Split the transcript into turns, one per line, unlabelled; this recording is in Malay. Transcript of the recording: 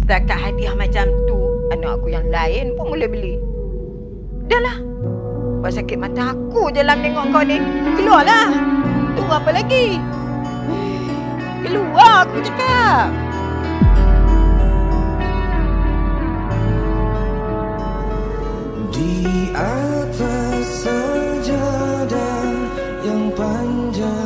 Setakat hadiah macam tu, anak aku yang lain pun boleh beli. Dah lah. Buat sakit mata aku je lah tengok kau ni. Keluarlah. Tunggu apa lagi? Keluar aku cakap.
Di atas sajadah yang panjang